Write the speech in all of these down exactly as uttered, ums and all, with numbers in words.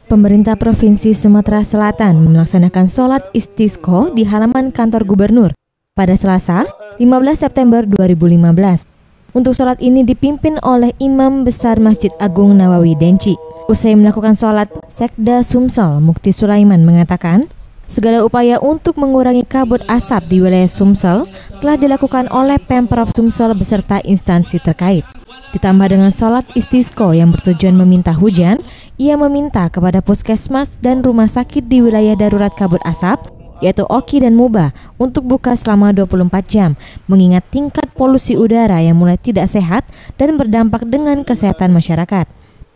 Pemerintah Provinsi Sumatera Selatan melaksanakan sholat istisqa di halaman kantor gubernur pada Selasa, lima belas September dua ribu lima belas. Untuk sholat ini dipimpin oleh Imam Besar Masjid Agung Nawawi Denci. Usai melakukan sholat, Sekda Sumsel Mukti Sulaiman mengatakan, segala upaya untuk mengurangi kabut asap di wilayah Sumsel telah dilakukan oleh Pemprov Sumsel beserta instansi terkait. Ditambah dengan sholat istisqa yang bertujuan meminta hujan, ia meminta kepada puskesmas dan rumah sakit di wilayah darurat kabut asap, yaitu Oki dan Muba, untuk buka selama dua puluh empat jam, mengingat tingkat polusi udara yang mulai tidak sehat dan berdampak dengan kesehatan masyarakat.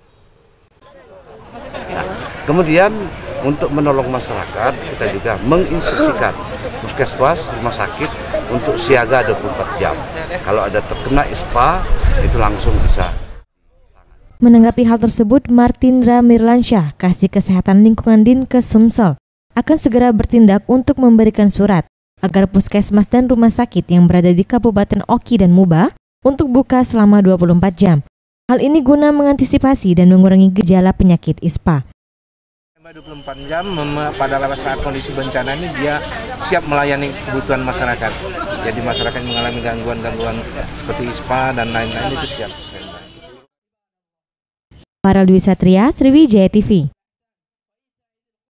Kemudian untuk menolong masyarakat, kita juga menginstruksikan puskesmas, rumah sakit untuk siaga dua puluh empat jam. Kalau ada terkena ispa, itu langsung bisa. Menanggapi hal tersebut, Martindra Mirlansyah, Kasih Kesehatan Lingkungan Dinkes Sumsel, akan segera bertindak untuk memberikan surat agar puskesmas dan rumah sakit yang berada di Kabupaten Oki dan Muba untuk buka selama dua puluh empat jam. Hal ini guna mengantisipasi dan mengurangi gejala penyakit ispa. dua puluh empat jam pada saat kondisi bencana ini dia siap melayani kebutuhan masyarakat. Jadi masyarakat yang mengalami gangguan-gangguan seperti ispa dan lain-lain itu siap. Para Dwi Satria, Sriwijaya T V.